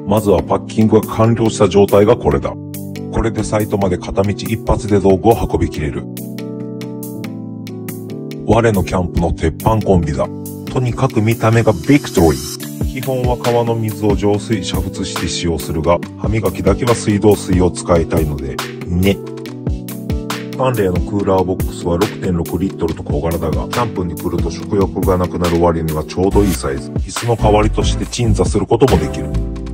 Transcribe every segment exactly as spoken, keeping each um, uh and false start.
まずはパッキングが完了した状態がこれだ。これでサイトまで片道一発で道具を運びきれる。我のキャンプの鉄板コンビだ。とにかく見た目がビクトリー。基本は川の水を浄水煮沸して使用するが、歯磨きだけは水道水を使いたいので、ね。ファンレーのクーラーボックスは ろくてんろくリットルと小柄だが、キャンプに来ると食欲がなくなる割にはちょうどいいサイズ。椅子の代わりとして鎮座することもできる。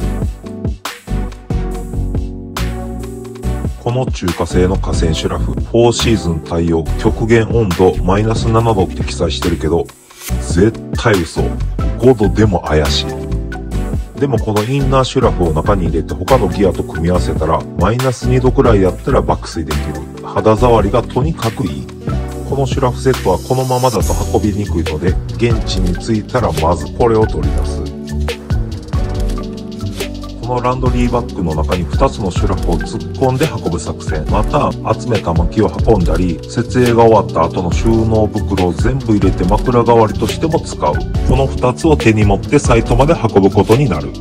この中華製の河川シュラフ、フォーシーズン対応、極限温度マイナスななどって記載してるけど、絶対嘘。ごどでも怪しい。でもこのインナーシュラフを中に入れて他のギアと組み合わせたら、マイナスにどくらいやったら爆睡できる。肌触りがとにかくいい。このシュラフセットはこのままだと運びにくいので、現地に着いたらまずこれを取り出す。このランドリーバッグの中にふたつのシュラフを突っ込んで運ぶ作戦。また、集めた薪を運んだり、設営が終わった後の収納袋を全部入れて枕代わりとしても使う。このふたつを手に持ってサイトまで運ぶことになる。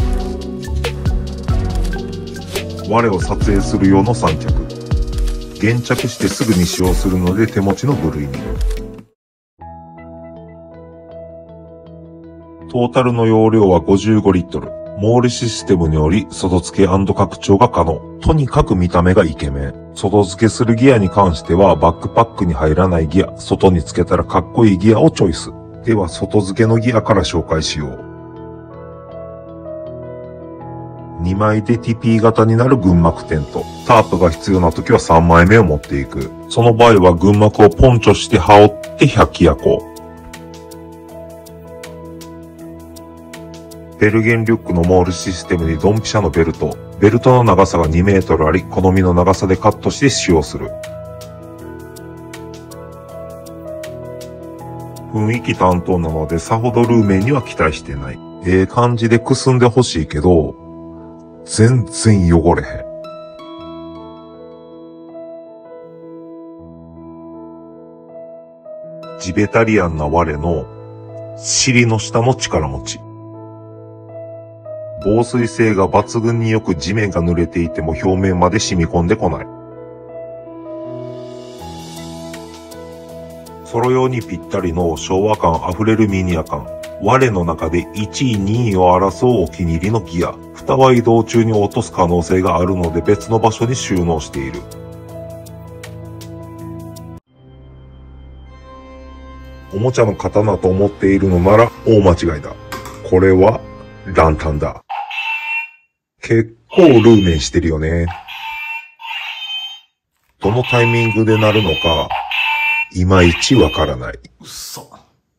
我を撮影する用の三脚。現着してすぐに使用するので手持ちの部類に。トータルの容量はごじゅうごリットル。モールシステムにより外付け&拡張が可能。とにかく見た目がイケメン。外付けするギアに関してはバックパックに入らないギア、外に付けたらかっこいいギアをチョイス。では外付けのギアから紹介しよう。にまいで ティーピー 型になる群幕テント。タープが必要な時はさんまいめを持っていく。その場合は群幕をポンチョして羽織って百鬼夜行。ベルゲンリュックのモールシステムにドンピシャのベルト。ベルトの長さがにメートルあり、好みの長さでカットして使用する。雰囲気担当なのでさほどルーメンには期待してない。ええ感じでくすんでほしいけど、全然汚れへん。ジベタリアンな我の尻の下の力持ち。防水性が抜群によく地面が濡れていても表面まで染み込んでこない。ソロ用にぴったりの昭和感あふれるミニア感。我の中でいちいにいを争うお気に入りのギア。蓋は移動中に落とす可能性があるので別の場所に収納している。おもちゃの刀と思っているのなら大間違いだ。これはランタンだ。結構ルーメンしてるよね。どのタイミングで鳴るのか、いまいちわからない。 うっそ。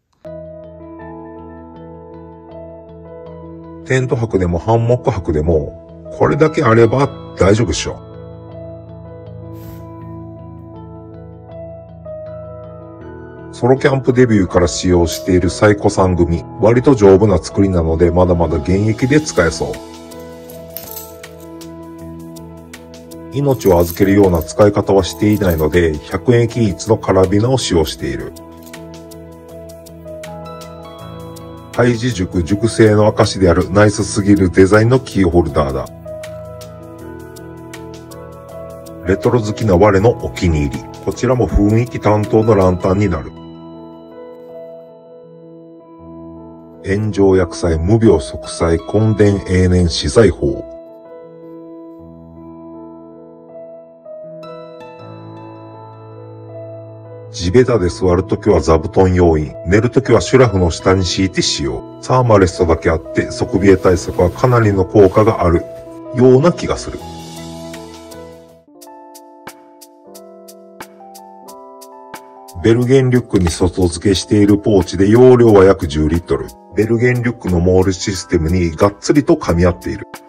テント泊でもハンモック泊でも、これだけあれば大丈夫っしょ。ソロキャンプデビューから使用しているサイコさん組。割と丈夫な作りなのでまだまだ現役で使えそう。命を預けるような使い方はしていないので、ひゃくえん均一のカラビナを使用している。ハイジ塾塾製の証であるナイスすぎるデザインのキーホルダーだ。レトロ好きな我のお気に入り。こちらも雰囲気担当のランタンになる。炎上薬剤無病息災根伝永年資材法。地べたで座るときは座布団用意。寝るときはシュラフの下に敷いて使用。サーマレストだけあって底冷え対策はかなりの効果があるような気がする。ベルゲンリュックに外付けしているポーチで容量は約じゅうリットル。ベルゲンリュックのモールシステムにがっつりと噛み合っている。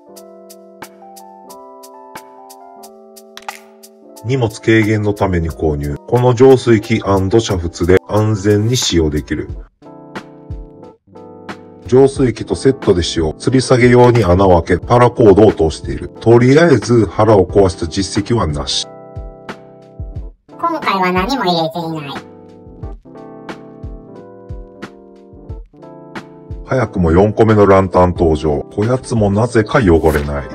荷物軽減のために購入。この浄水器&煮沸で安全に使用できる。浄水器とセットで使用。吊り下げ用に穴を開け、パラコードを通している。とりあえず腹を壊した実績はなし。 今回は何も入れていない。 早くもよんこめのランタン登場。こやつもなぜか汚れない。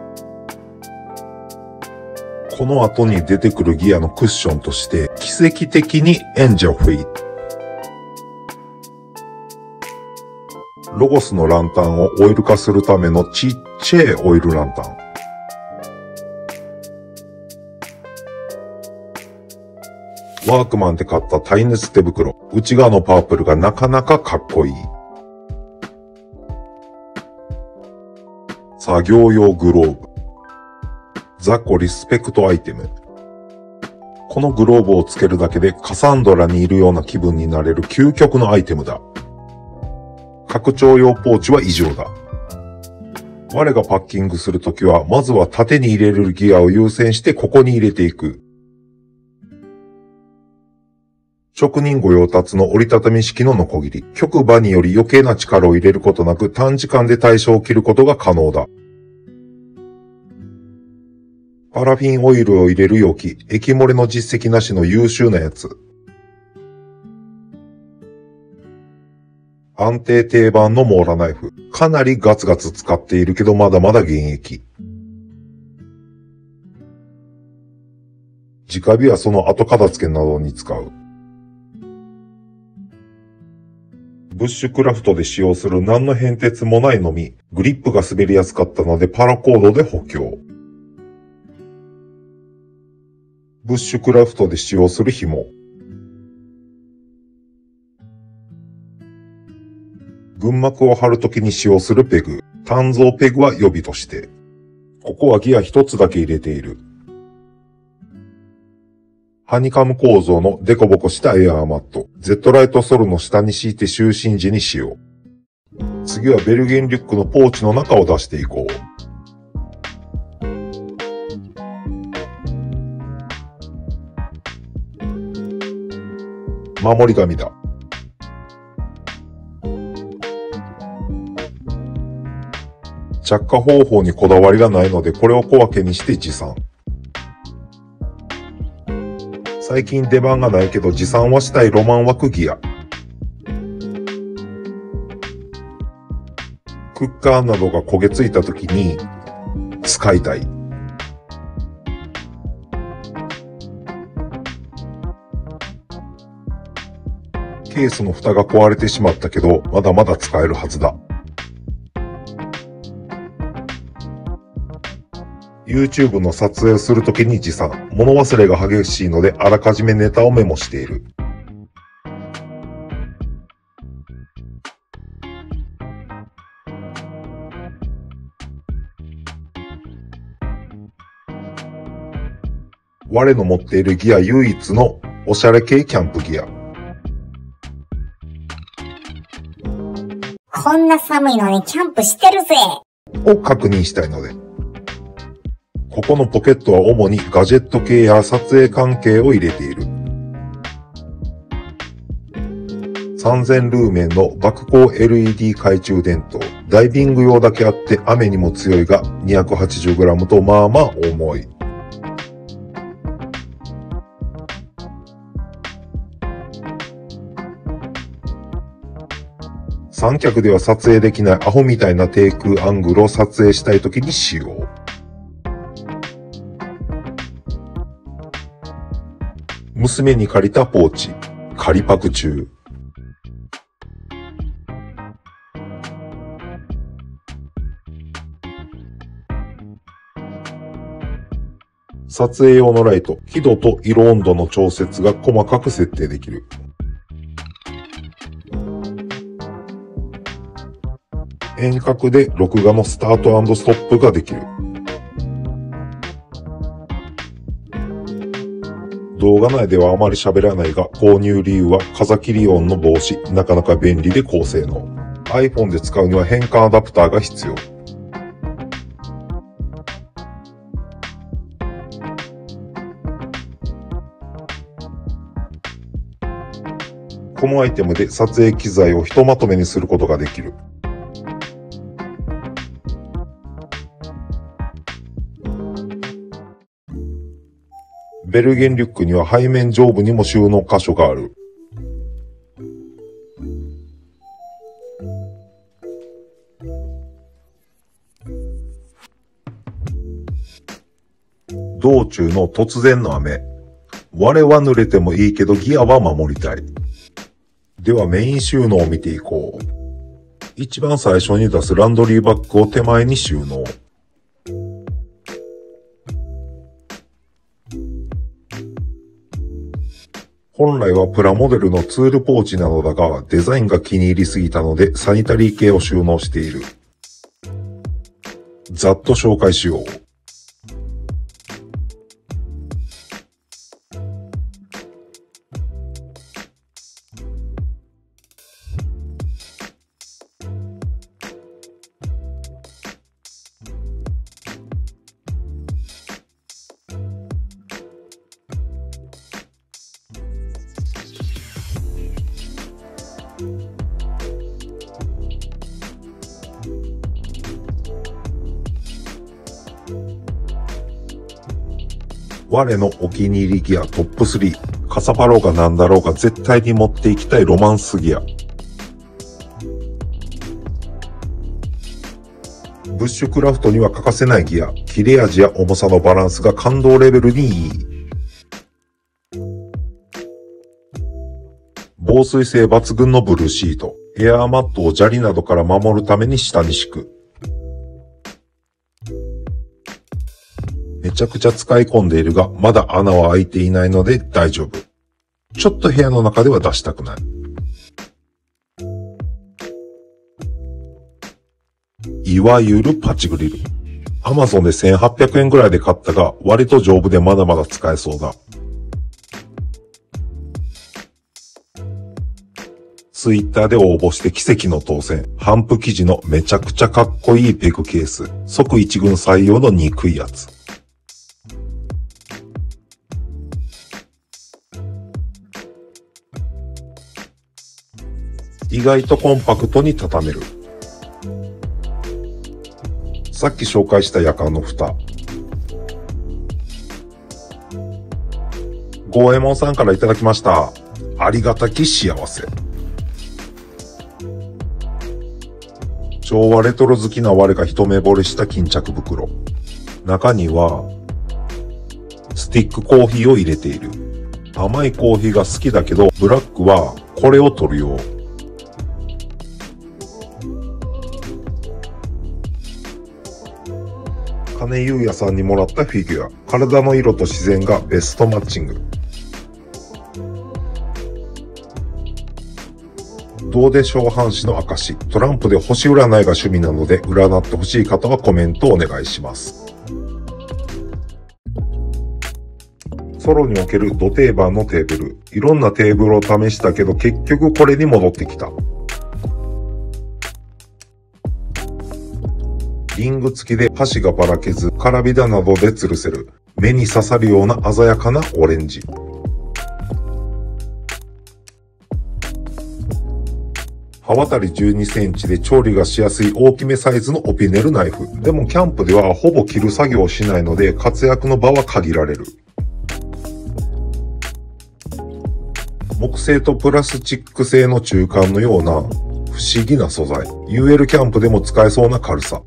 この後に出てくるギアのクッションとして、奇跡的にエンジェルフィー。ロゴスのランタンをオイル化するためのちっちゃいオイルランタン。ワークマンで買った耐熱手袋。内側のパープルがなかなかかっこいい。作業用グローブ。ザコリスペクトアイテム。このグローブをつけるだけでカサンドラにいるような気分になれる究極のアイテムだ。拡張用ポーチは異常だ。我がパッキングするときは、まずは縦に入れるギアを優先してここに入れていく。職人御用達の折りたたみ式のノコギリ。極場により余計な力を入れることなく短時間で対象を切ることが可能だ。パラフィンオイルを入れる容器。液漏れの実績なしの優秀なやつ。安定定番のモーラナイフ。かなりガツガツ使っているけどまだまだ現役。直火はその後片付けなどに使う。ブッシュクラフトで使用する何の変哲もないのみ、グリップが滑りやすかったのでパラコードで補強。ブッシュクラフトで使用する紐。群膜を貼るときに使用するペグ。単造ペグは予備として。ここはギア一つだけ入れている。ハニカム構造のデコボコしたエアーマット。Z ライトソルの下に敷いて就寝時に使用。次はベルゲンリュックのポーチの中を出していこう。守り紙だ。着火方法にこだわりがないのでこれを小分けにして持参。最近出番がないけど持参はしたいロマン枠ギア。クッカーなどが焦げついた時に使いたい。ケースの蓋が壊れてしまったけどまだまだ使えるはずだ。YouTube の撮影をするときに持参。物忘れが激しいのであらかじめネタをメモしている。我の持っているギア唯一のおしゃれ系キャンプギア。 こんな寒いのにキャンプしてるぜを確認したいので。ここのポケットは主にガジェット系や撮影関係を入れている。さんぜんルーメンの爆光 エルイーディー 懐中電灯。ダイビング用だけあって雨にも強いが にひゃくはちじゅうグラム とまあまあ重い。三脚では撮影できないアホみたいな低空アングルを撮影したいときに使用。娘に借りたポーチ。仮パク中。撮影用のライト。輝度と色温度の調節が細かく設定できる。遠隔で録画のスタート&ストップができる。動画内ではあまり喋らないが、購入理由は風切り音の防止、なかなか便利で高性能。iPhone で使うには変換アダプターが必要。このアイテムで撮影機材をひとまとめにすることができる。ベルゲンリュックには背面上部にも収納箇所がある。 道中の突然の雨。我は濡れてもいいけどギアは守りたい。ではメイン収納を見ていこう。一番最初に出すランドリーバッグを手前に収納。本来はプラモデルのツールポーチなのだが、デザインが気に入りすぎたのでサニタリー系を収納している。ざっと紹介しよう。我のお気に入りギアトップスリー。かさばろうがなんだろうが絶対に持っていきたいロマンスギア。ブッシュクラフトには欠かせないギア。切れ味や重さのバランスが感動レベルにいい。防水性抜群のブルーシート。エアーマットを砂利などから守るために下に敷く。めちゃくちゃ使い込んでいるが、まだ穴は開いていないので大丈夫。ちょっと部屋の中では出したくない。いわゆるパチグリル。アマゾンでせんはっぴゃくえんぐらいで買ったが、割と丈夫でまだまだ使えそうだ。ツイッターで応募して奇跡の当選。帆布生地のめちゃくちゃかっこいいペグケース。即一軍採用の憎いやつ。意外とコンパクトに畳める。さっき紹介した夜間の蓋。ゴーエモンさんからいただきました。ありがたき幸せ。昭和レトロ好きな我が一目惚れした巾着袋。中には、スティックコーヒーを入れている。甘いコーヒーが好きだけど、ブラックはこれを取るよう。金優也さんにもらったフィギュア。体の色と自然がベストマッチング。どうでしょう半紙の証。トランプで星占いが趣味なので、占ってほしい方はコメントお願いします。ソロにおけるド定番のテーブル。いろんなテーブルを試したけど結局これに戻ってきた。リング付きで箸がばらけず、カラビナなどで吊るせる。目に刺さるような鮮やかなオレンジ。刃渡りじゅうにセンチで調理がしやすい大きめサイズのオピネルナイフ。でもキャンプではほぼ切る作業をしないので活躍の場は限られる。木製とプラスチック製の中間のような不思議な素材。ユーエル キャンプでも使えそうな軽さ。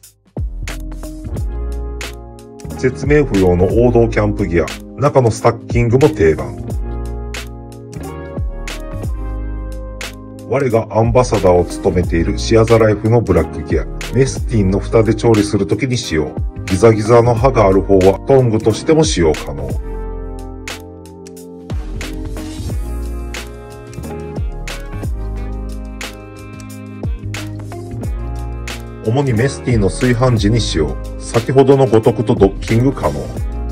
説明不要の王道キャンプギア。中のスタッキングも定番。我がアンバサダーを務めているシアザライフのブラックギア。メスティンの蓋で調理するときに使用。ギザギザの刃がある方はトングとしても使用可能。主にメスティンの炊飯時に使用。先ほどのごとくとドッキング可能。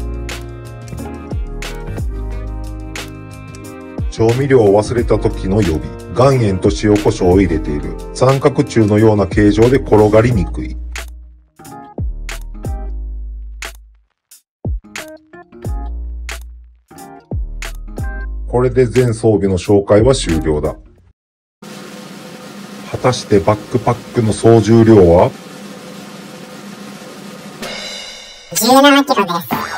調味料を忘れた時の予備。岩塩と塩コショウを入れている。三角柱のような形状で転がりにくい。これで全装備の紹介は終了だ。果たしてバックパックの総重量は？ じゅうななキロです。